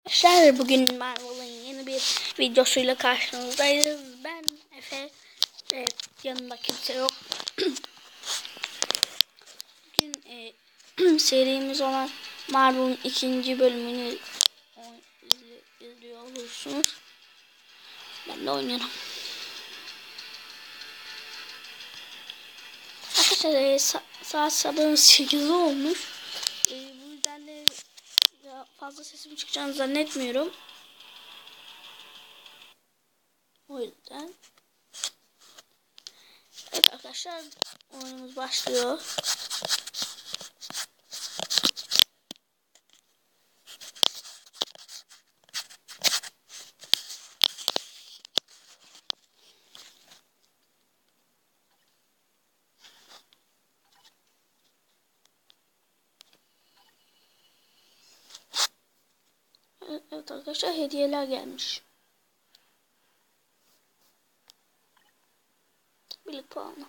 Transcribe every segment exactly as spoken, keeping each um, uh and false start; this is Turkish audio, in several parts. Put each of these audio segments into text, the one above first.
Arkadaşlar bugün Marvel'ın yeni bir videosuyla karşınızdayız. Ben Efe. Evet, yanımda kimse yok. Bugün e, serimiz olan Marvel'ın ikinci bölümünü izli, izliyor olursunuz. Ben de oynuyorum. Arkadaşlar e, sa saat sabahın sekizi olmuş. E, bu yüzden de fazla sesim çıkacağını zannetmiyorum. O yüzden. Evet arkadaşlar, oyunumuz başlıyor. Evet arkadaşlar, hediyeler gelmiş. Birlik puanı.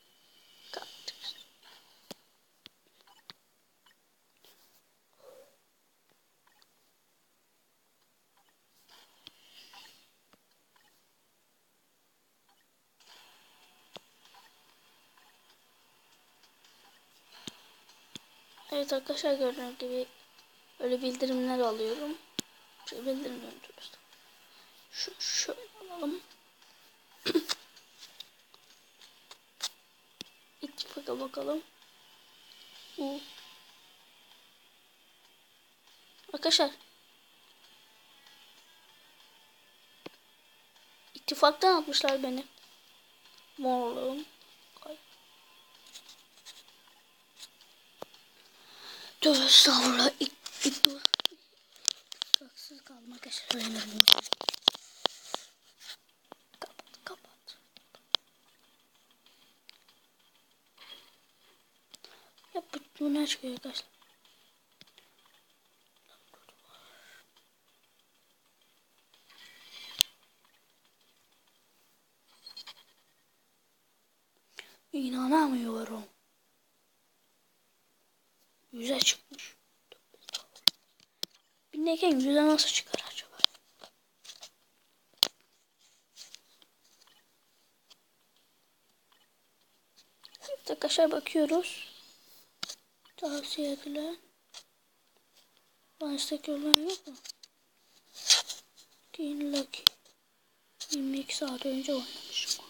Evet arkadaşlar, gördüğünüz gibi böyle bildirimler alıyorum. Şöyle bildirim döndürürüz. Şu şöyle alalım. İttifaka bakalım. Bu. Arkadaşlar. İttifaktan atmışlar beni. Morluğum. Tövbe estağfurullah. İttifaksız kaldım arkadaşlar. Kapat kapat. Ya bu ne çıkıyor arkadaşlar? İnanamıyorum. Yüze çıkmış. Bindeyken yüze nasıl çıkar acaba? Evet arkadaşlar, bakıyoruz. Tavsiye edilen. Bana istek yollayan yok mu? King Lucky. yirmi iki saat önce oynamışım.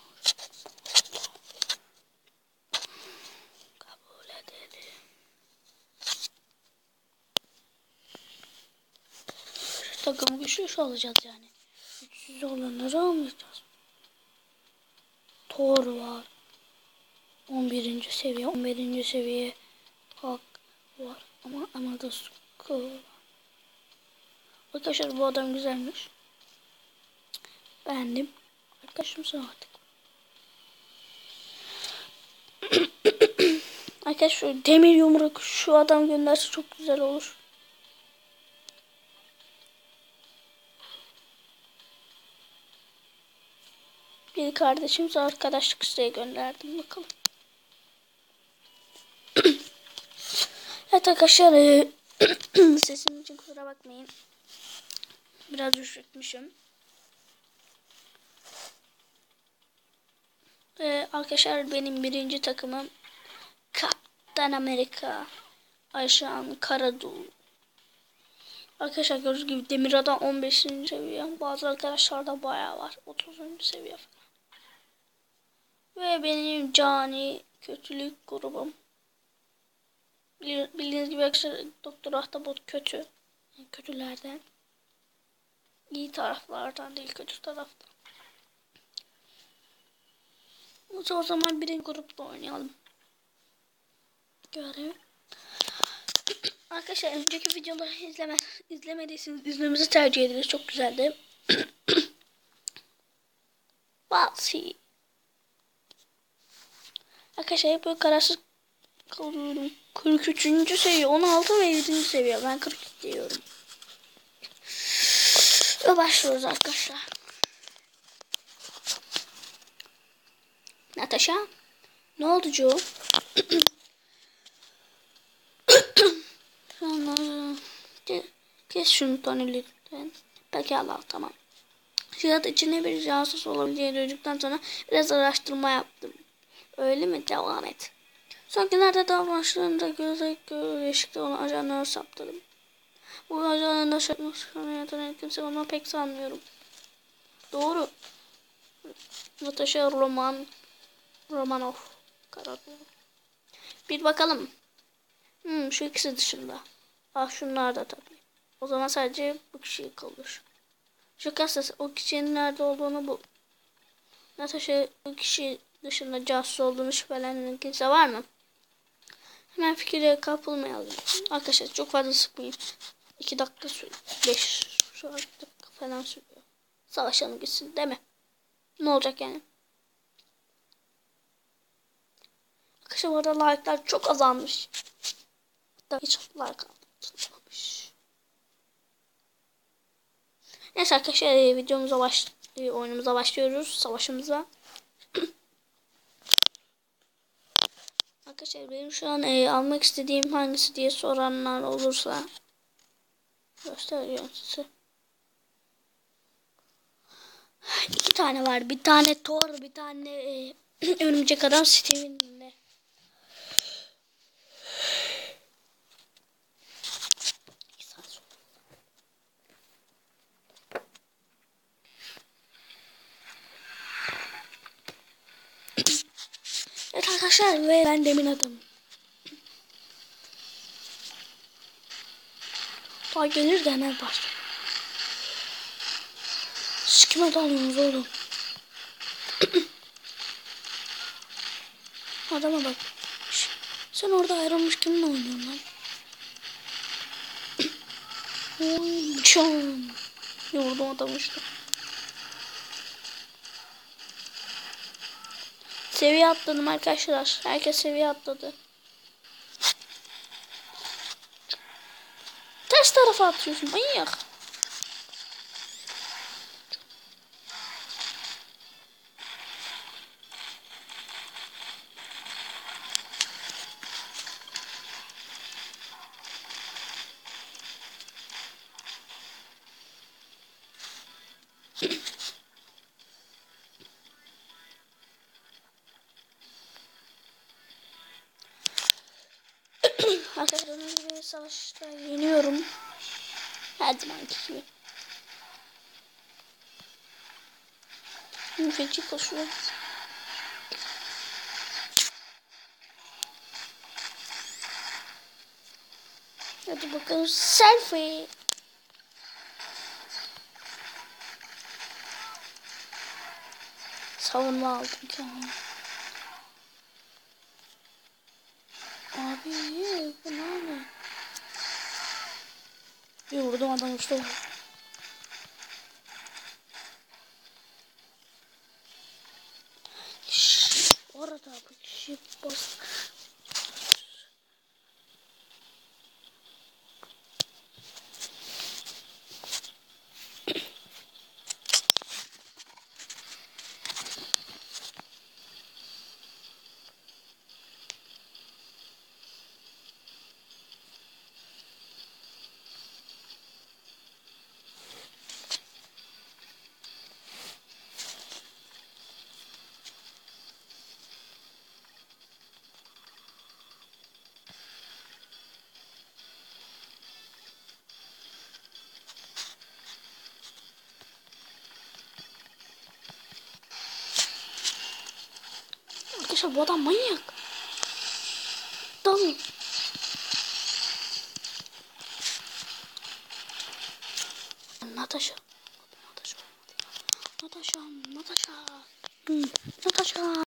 Kabul edelim. Takım güçlü olacağız yani. Güçsüz olanları almayacağız. Thor var. on birinci seviye. on birinci seviye. Hulk var. Ama ama da Skull. Arkadaşlar bu adam güzelmiş. Beğendim. Arkadaşımsın artık. Arkadaşlar şu demir yumruk şu adam gönderse çok güzel olur. Bir kardeşimize arkadaşlık isteği gönderdim, bakalım. Evet arkadaşlar, sesim için kusura bakmayın. Biraz üşütmüşüm. Ee, arkadaşlar benim birinci takımım Kaptan Amerika, Ayşan Karadul. Arkadaşlar gördüğünüz gibi demir adam on beşinci seviye. Bazı arkadaşlar da bayağı var. otuzuncu seviye falan. Ve benim cani kötülük grubum. Bildiğiniz gibi arkadaşlar Doktor Ahtapot kötü. Yani kötülerden. İyi taraflardan değil, kötü taraftan. O zaman birinci grupta oynayalım. Görev. Arkadaşlar önceki videoları izleme, izlemediyseniz izlememizi tercih ederiz. Çok güzeldi. Balsi. Arkadaşlar hep böyle kararsız kalıyorum. kırk üçüncü seviye, on altı ve yedinci seviye. Ben kırk iki diyorum. Ve başlıyoruz arkadaşlar. Natasha. Ne oldu Joe? Sonra kes şunu taneleri. Pekala, tamam. Cihat içine bir casus olabileceğini duyduktan sonra biraz araştırma yaptım. Öyle mi? Devam et. Son günlerde davranışlarında göze değişikliği olan ajanları saptadım. Bu ajanın da şartlarına kimse onu pek sanmıyorum. Doğru. Natasha Roman Romanov karar. Bir bakalım. Hmm, şu ikisi dışında. Ah, şunlar da tabii. O zaman sadece bu kişi kalır. Şu kasas o kişinin nerede olduğunu bul. Natasha bu kişi dışında casus olduğunu şüphelenen kimse var mı? Hemen fikirlere kapılmayalım. Arkadaşlar çok fazla sıkmayayım. iki dakika sürüyor. beş şu dakika falan sürüyor. Savaşalım gitsin değil mi? Ne olacak yani? Arkadaşlar bu arada like'lar çok azalmış. Hatta hiç like almamış. Neyse arkadaşlar videomuza baş oyunumuza başlıyoruz. Savaşımıza. Arkadaşlar benim şu an e, almak istediğim hangisi diye soranlar olursa gösteriyorum size. İki tane var. Bir tane Thor, bir tane e, Örümcek Adam Steven'le. Evet arkadaşlar ve ben Demin Adamım. Daha gelir de hemen başla. Siz kime dalıyorsunuz oğlum? Adama bak. Şş, sen orada ayrılmış kiminle oynuyorsun lan? Çam. Yordum adamı işte. Seviye atladım arkadaşlar. Herkes seviye atladı. Ters tarafa atıyorsun manyak. Arkadaşlar bir savaşta yeniyorum. Her zamanki gibi. Feci koşuyor. Hadi bakalım selfie. Savunma aldım kendime. Abi bu ne? Bir vurdum adam işte. Şşş, orada bu kişi bas. Arkadaşlar bu adam manyak. Dalın. Natasha. Natasha. Natasha. Natasha. Hmm. Natasha.